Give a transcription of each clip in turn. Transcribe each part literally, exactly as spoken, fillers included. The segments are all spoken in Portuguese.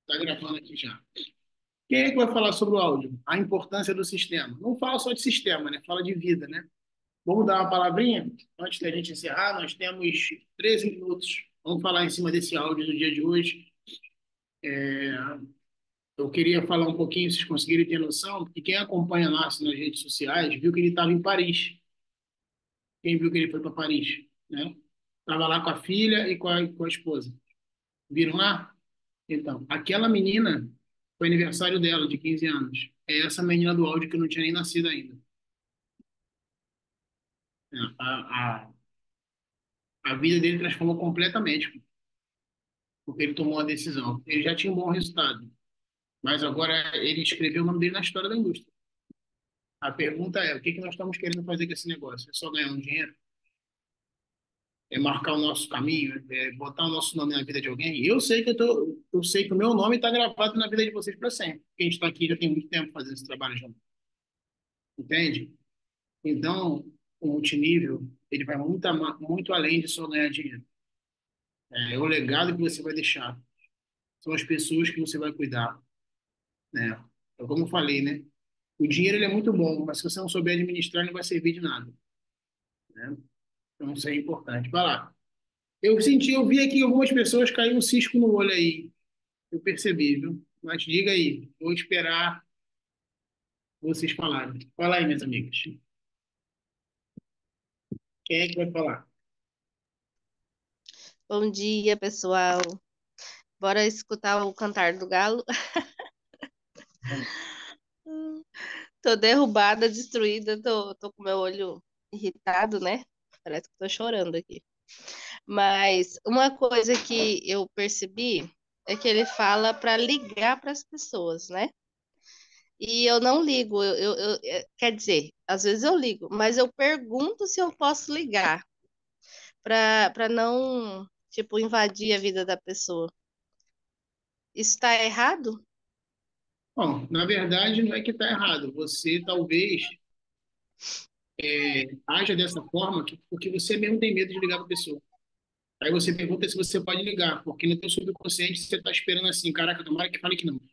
Tá gravando aqui já. Quem é que vai falar sobre o áudio? A importância do sistema. Não fala só de sistema, né? Fala de vida, né? Vamos dar uma palavrinha? Antes da gente encerrar, nós temos treze minutos. Vamos falar em cima desse áudio do dia de hoje. Eu queria falar um pouquinho, vocês conseguirem ter noção, porque quem acompanha nós nas redes sociais viu que ele estava em Paris. Quem viu que ele foi para Paris, né? Estava lá com a filha e com a, com a esposa. Viram lá? Então, aquela menina foi aniversário dela, de quinze anos. É essa menina do áudio que não tinha nem nascido ainda. É, A, a, a vida dele transformou completamente, porque ele tomou uma decisão. Ele já tinha um bom resultado, mas agora ele escreveu o nome dele na história da indústria. A pergunta é, o que que nós estamos querendo fazer com esse negócio? É só ganhar um dinheiro? É marcar o nosso caminho? É botar o nosso nome na vida de alguém? Eu sei que eu tô, eu sei que o meu nome está gravado na vida de vocês para sempre. Porque a gente está aqui já tem muito tempo fazendo esse trabalho junto. Entende? Então, o multinível, ele vai muito, ama- muito além de só ganhar dinheiro. É, é o legado que você vai deixar. São as pessoas que você vai cuidar, né? Então, como eu falei, né? O dinheiro ele é muito bom, mas se você não souber administrar, não vai servir de nada, né? Então, isso é importante. Vai lá. Eu senti, eu vi aqui algumas pessoas cair um cisco no olho aí. Eu percebi, viu? Mas diga aí. Vou esperar vocês falarem. Fala aí, minhas amigas. Quem é que vai falar? Bom dia, pessoal. Bora escutar o cantar do galo. Tô derrubada, destruída, tô, tô com meu olho irritado, né? Parece que tô chorando aqui. Mas uma coisa que eu percebi é que ele fala para ligar para as pessoas, né? E eu não ligo, eu, eu, eu- é, quer dizer, às vezes eu ligo, mas eu pergunto se eu posso ligar para para não, tipo, invadir a vida da pessoa. Isso está errado? Bom, na verdade, não é que está errado. Você talvez haja dessa forma que, porque você mesmo tem medo de ligar para a pessoa. Aí você pergunta se você pode ligar, porque no teu subconsciente você está esperando assim, caraca, tomara que fale que não.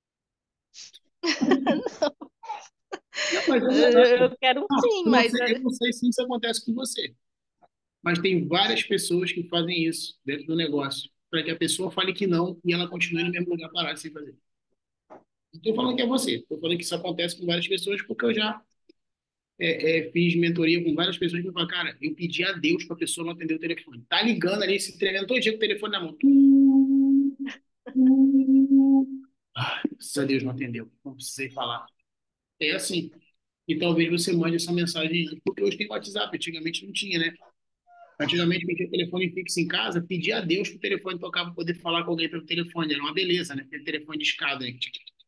Não, mas é Eu, verdade. eu quero um Não, sim, eu não mas sei, eu não sei se isso acontece com você, mas tem várias pessoas que fazem isso dentro do negócio, para que a pessoa fale que não e ela continue no mesmo lugar parado sem fazer. Não estou falando que é você, estou falando que isso acontece com várias pessoas, porque eu já é, é, fiz mentoria com várias pessoas que falam, cara, eu pedi a Deus para a pessoa não atender o telefone. Tá ligando ali, se tremendo todo dia com o telefone na mão. Tum, tum. Ai, graças a Deus não atendeu, não precisei falar. É assim. E talvez você mande essa mensagem, porque hoje tem WhatsApp, antigamente não tinha, né? Antigamente, quem tinha telefone fixo em casa, pedia a Deus que o telefone tocava para poder falar com alguém pelo telefone. Era uma beleza, né? Aquele telefone de escada, né?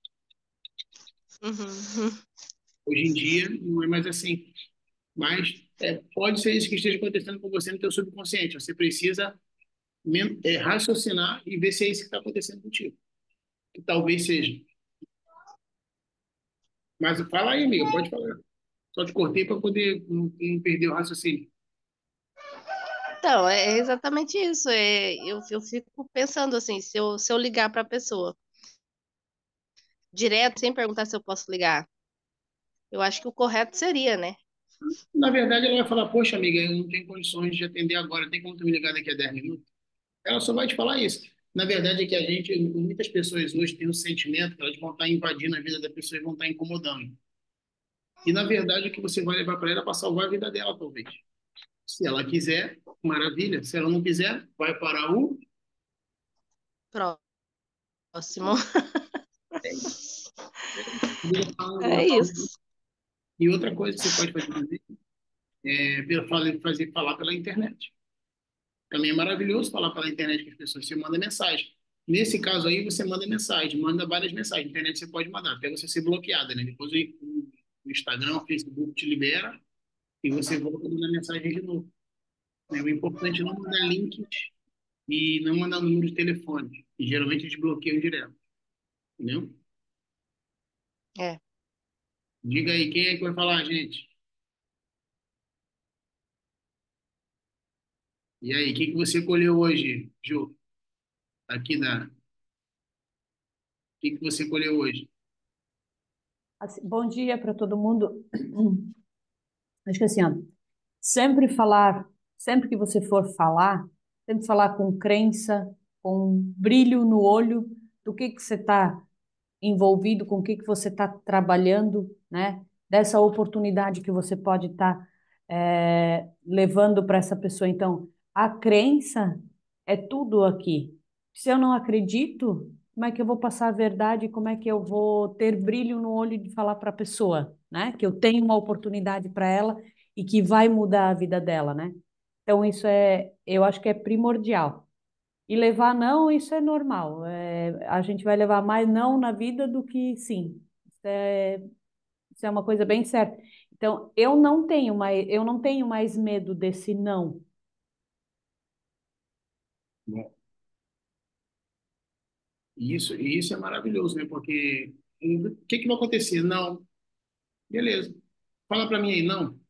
uhum, Hoje em dia, não é mais assim. Mas é, pode ser isso que esteja acontecendo com você no teu subconsciente. Você precisa men- é, raciocinar e ver se é isso que está acontecendo contigo. Que talvez seja. Mas fala aí, amiga, pode falar. Só te cortei para poder não, não perder o raciocínio. então, é exatamente isso. É, eu, eu fico pensando assim, se eu, se eu ligar para a pessoa direto, sem perguntar se eu posso ligar, eu acho que o correto seria, né? Na verdade, ela vai falar, poxa, amiga, eu não tenho condições de atender agora, tem como tu me ligar daqui a dez minutos? Ela só vai te falar isso. Na verdade, é que a gente, muitas pessoas hoje têm o sentimento que elas vão estar invadindo a vida da pessoa e vão estar incomodando. E, na verdade, o que você vai levar para ela é para salvar a vida dela, talvez. Se ela quiser, maravilha. Se ela não quiser, vai para o. Próximo. É isso. É isso. Liga falando, É liga falando. isso. E outra coisa que você pode fazer também é pela- fazer, fazer falar pela internet. Também é maravilhoso falar pela internet com as pessoas. Você manda mensagem. Nesse caso aí, você manda mensagem, manda várias mensagens. Na internet você pode mandar, até você ser bloqueada, né? Depois o o Instagram, o Facebook te libera e você volta a mandar mensagem de novo, né? O importante é não mandar links e não mandar número de telefone. E geralmente eles bloqueiam direto, entendeu? É. Diga aí, quem é que vai falar, gente? E aí, o que que você colheu hoje, Ju? Aqui na. que que você colheu hoje? Assim, bom dia para todo mundo. Acho que assim, ó, sempre falar, sempre que você for falar, sempre falar com crença, com um brilho no olho do que que você está envolvido, com o que que você está trabalhando, né? Dessa oportunidade que você pode estar levando para essa pessoa. Então, a crença é tudo aqui. Se eu não acredito, como é que eu vou passar a verdade? Como é que eu vou ter brilho no olho de falar para a pessoa, né? Que eu tenho uma oportunidade para ela e que vai mudar a vida dela, né? Então, isso é, eu acho que é primordial. E levar não, isso é normal. É, a gente vai levar mais não na vida do que sim. Isso é, isso é uma coisa bem certa. Então, eu não tenho mais, eu não tenho mais medo desse não. Bom, e isso, e isso é maravilhoso, né? Porque o que que vai acontecer? Não, beleza. Fala para mim aí, não.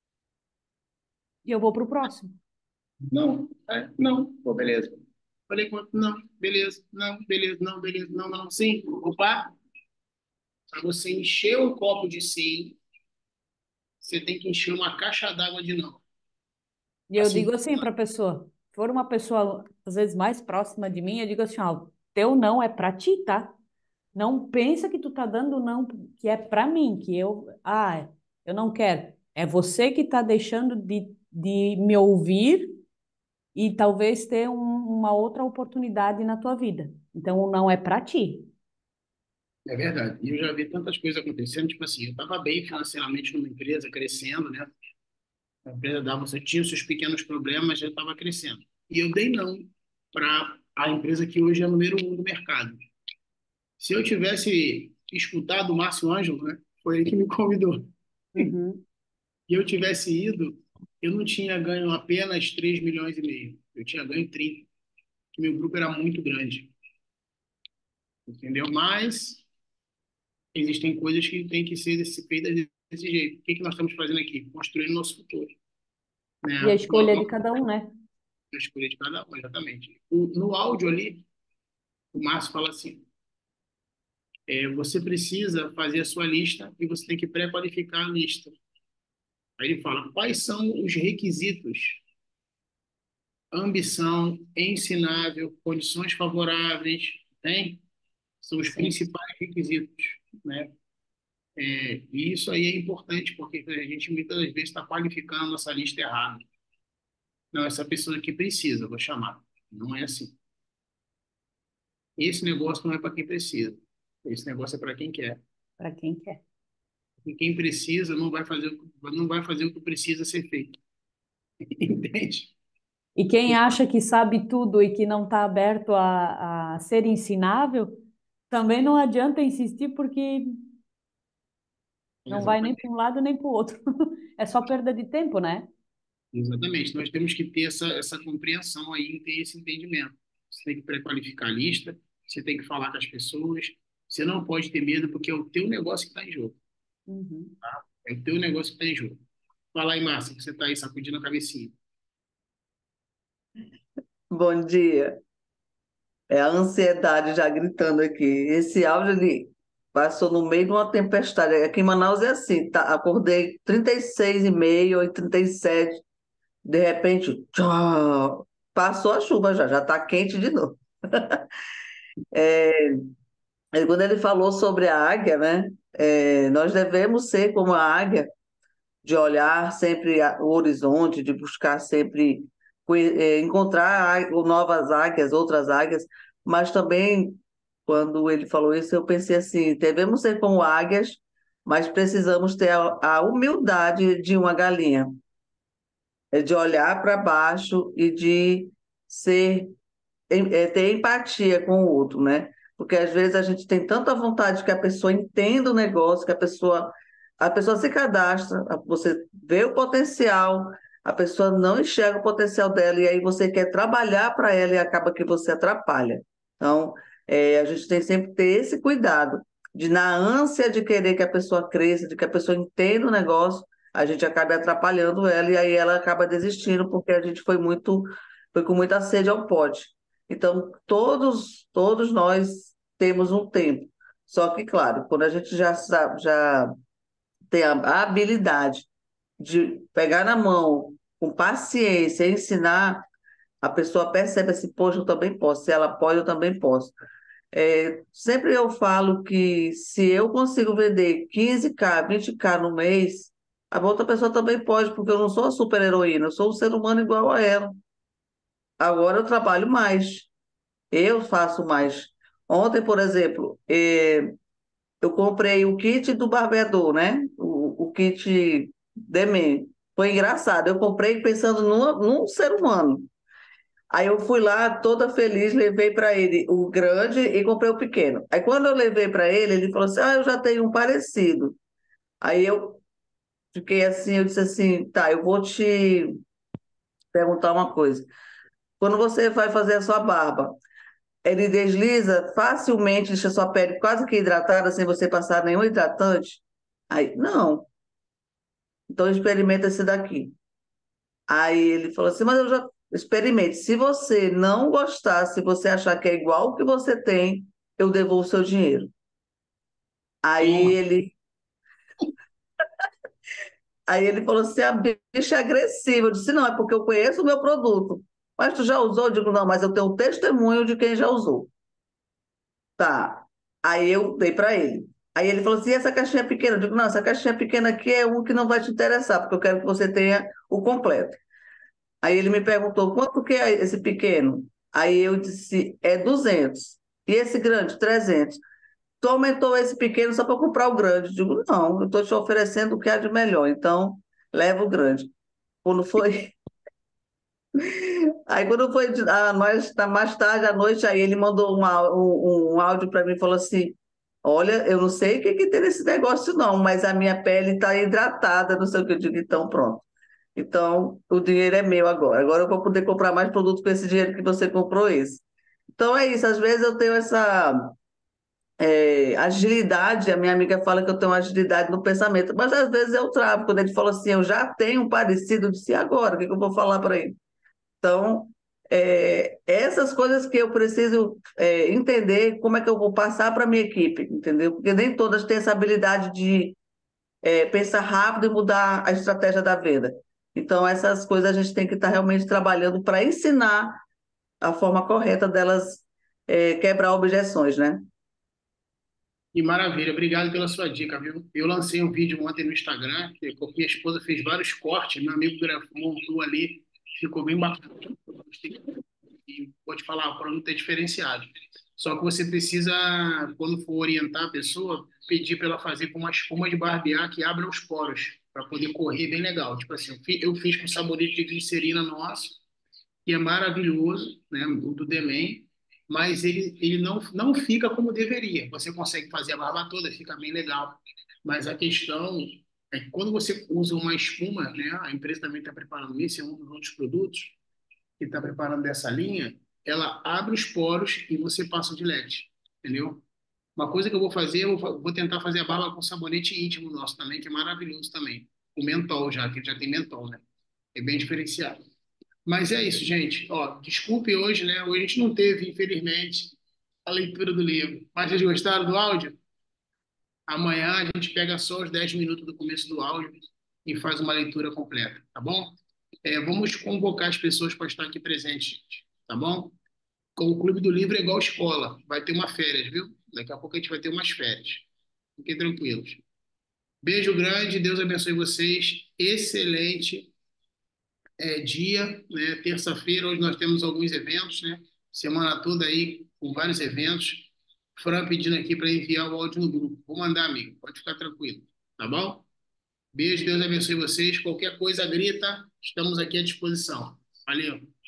E eu vou para o próximo. Não, é, não, pô, beleza. Falei com não, beleza, não, beleza, não, beleza, não, não, sim. Opa, para você encher um copo de sim, você tem que encher uma caixa d'água de não. E eu digo Assim, assim para a pessoa, se for uma pessoa às vezes mais próxima de mim, eu digo assim, ó, teu não é para ti, tá? Não pensa que tu tá dando não que é para mim, que eu, ah, eu não quero. É você que tá deixando de, de me ouvir e talvez ter um- uma outra oportunidade na tua vida. Então, o não é para ti. é verdade. E eu já vi tantas coisas acontecendo, tipo assim, eu estava bem financeiramente numa empresa, crescendo, né? A empresa dava, você tinha os seus pequenos problemas, já estava crescendo. E eu dei não para a empresa que hoje é a número um do mercado. Se eu tivesse escutado o Márcio Ângelo, né? Foi ele que me convidou. Uhum. E eu tivesse ido, eu não tinha ganho apenas três milhões e meio. Eu tinha ganho trinta, porque meu grupo era muito grande, entendeu? Mas existem coisas que têm que ser desse, feitas desse jeito. O que que nós estamos fazendo aqui? Construindo nosso futuro, E a né? escolha de cada um, né? A escolha de cada um, exatamente. O, no áudio ali, o Márcio fala assim, é, você precisa fazer a sua lista e você tem que pré-qualificar a lista. Aí ele fala, quais são os requisitos? Ambição, ensinável, condições favoráveis, tem? São os Sim. principais requisitos, né? É, e isso aí é importante, porque a gente muitas vezes está qualificando a nossa lista errada. Não, essa pessoa aqui precisa, vou chamar. Não é assim. Esse negócio não é para quem precisa. Esse negócio é para quem quer. Para quem quer. E quem precisa não vai fazer, o que- não vai fazer o que precisa ser feito. Entende? E quem acha que sabe tudo e que não está aberto a, a ser ensinável, também não adianta insistir, porque não vai nem para Exatamente. um lado nem para o outro. É só perda de tempo, né? Exatamente. Nós temos que ter essa, essa compreensão aí, ter esse entendimento. Você tem que pré-qualificar a lista, você tem que falar com as pessoas, você não pode ter medo, porque é o teu negócio que está em jogo. Uhum. É o teu negócio que está em jogo. Fala aí, Márcia, que você está aí sacudindo a cabecinha. Bom dia. É a ansiedade já gritando aqui. Esse áudio ele passou no meio de uma tempestade. Aqui em Manaus é assim, tá? Acordei trinta e seis e meio ou trinta e sete. De repente, tchau, passou a chuva já, já está quente de novo. E quando ele falou sobre a águia, né? É, nós devemos ser como a águia, de olhar sempre a- o horizonte, de buscar sempre conhe- eh, encontrar á- novas águias, outras águias, mas também, quando ele falou isso, eu pensei assim: devemos ser como águias, mas precisamos ter a, a humildade de uma galinha, é de olhar para baixo e de ser em- é, ter empatia com o outro, né? Porque às vezes a gente tem tanta vontade que a pessoa entenda o negócio, que a pessoa, a pessoa se cadastra, a- você vê o potencial, a pessoa não enxerga o potencial dela, e aí você quer trabalhar para ela e acaba que você atrapalha. Então, é, a gente tem sempre que ter esse cuidado, de na ânsia de querer que a pessoa cresça, de que a pessoa entenda o negócio, a gente acaba atrapalhando ela, e aí ela acaba desistindo, porque a gente foi muito, foi com muita sede ao pote. Então, todos, todos nós temos um tempo. Só que, claro, quando a gente já sabe, já tem a a habilidade de pegar na mão, com paciência, ensinar, a pessoa percebe assim, poxa, eu também posso. Se ela pode, eu também posso. É, sempre eu falo que se eu consigo vender quinze k, vinte k no mês, a outra pessoa também pode, porque eu não sou a super-heroína, eu sou um ser humano igual a ela. Agora eu trabalho mais, eu faço mais. Ontem, por exemplo, eh, eu comprei o kit do barbeador, né? O, o kit Demen. Foi engraçado, eu comprei pensando numa- num ser humano. Aí eu fui lá toda feliz, levei para ele o grande e comprei o pequeno. Aí quando eu levei para ele, ele falou assim: Ah, eu já tenho um parecido. Aí eu fiquei assim, eu disse assim: Tá, eu vou te perguntar uma coisa. Quando você vai fazer a sua barba, ele desliza facilmente, deixa a sua pele quase que hidratada, sem você passar nenhum hidratante? Aí, não. Então experimenta esse daqui. Aí ele falou assim, mas eu já experimente. Se você não gostar, se você achar que é igual o que você tem, eu devolvo o seu dinheiro. Aí Toma. ele, aí ele falou assim, a bicha é agressiva. Eu disse, não, é porque eu conheço o meu produto. Mas tu já usou? Eu digo, não, mas eu tenho um testemunho de quem já usou. Tá. Aí eu dei para ele. Aí ele falou assim, e essa caixinha pequena? Eu digo, não, essa caixinha pequena aqui é um que não vai te interessar, porque eu quero que você tenha o completo. Aí ele me perguntou, quanto que é esse pequeno? Aí eu disse, é duzentos. E esse grande, trezentos. Tu aumentou esse pequeno só para comprar o grande. Eu digo, não, eu estou te oferecendo o que há de melhor, então leva o grande. Quando foi, aí quando foi de- ah, mais, tá mais tarde à noite, aí ele mandou um, á- um, um áudio para mim e falou assim, olha, eu não sei o que que tem nesse negócio não, mas a minha pele está hidratada, não sei o que eu digo, então pronto. Então, o dinheiro é meu agora. Agora eu vou poder comprar mais produtos com esse dinheiro que você comprou esse. Então é isso. Às vezes eu tenho essa é, agilidade. A minha amiga fala que eu tenho agilidade no pensamento, mas às vezes eu travo. Quando ele falou assim, eu já tenho um parecido, eu disse, "E agora? O que que eu vou falar para ele?" Então, é, essas coisas que eu preciso é, entender como é que eu vou passar para a minha equipe, entendeu? Porque nem todas têm essa habilidade de é, pensar rápido e mudar a estratégia da venda. Então, essas coisas a gente tem que estar realmente trabalhando para ensinar a forma correta delas é, quebrar objeções, né? Que maravilha, obrigado pela sua dica, viu? Eu lancei um vídeo ontem no Instagram, que que minha esposa fez vários cortes, meu amigo gravou, montou ali, ficou bem bacana. E vou te falar, o produto é diferenciado. Só que você precisa, quando for orientar a pessoa, pedir para ela fazer com uma espuma de barbear que abra os poros, para poder correr bem legal. Tipo assim, eu fi- eu fiz com sabonete de glicerina nosso, que é maravilhoso, né, o do Demen, mas ele, ele não, não fica como deveria. Você consegue fazer a barba toda, fica bem legal. Mas a questão é que quando você usa uma espuma, né, a empresa também está preparando isso, é um dos outros produtos que está preparando dessa linha, ela abre os poros e você passa de leite, entendeu? Uma coisa que eu vou fazer, eu vou vou tentar fazer a barba com sabonete íntimo nosso também, que é maravilhoso também. O mentol já, que ele já tem mentol, né? É bem diferenciado. Mas é isso, gente. Ó, desculpe hoje, né? Hoje a gente não teve, infelizmente, a leitura do livro. Mas vocês gostaram do áudio? Amanhã a gente pega só os dez minutos do começo do áudio e faz uma leitura completa, tá bom? É, vamos convocar as pessoas para estar aqui presentes, gente, tá bom? Com o Clube do Livro é igual escola, vai ter uma férias, viu? Daqui a pouco a gente vai ter umas férias. Fiquem tranquilos. Beijo grande, Deus abençoe vocês. Excelente é, dia, né? Terça-feira, hoje nós temos alguns eventos, né? Semana toda aí com vários eventos. Fran pedindo aqui para enviar o áudio no grupo. Vou mandar, amigo. Pode ficar tranquilo, tá bom? Beijo, Deus abençoe vocês. Qualquer coisa, grita. Estamos aqui à disposição. Valeu.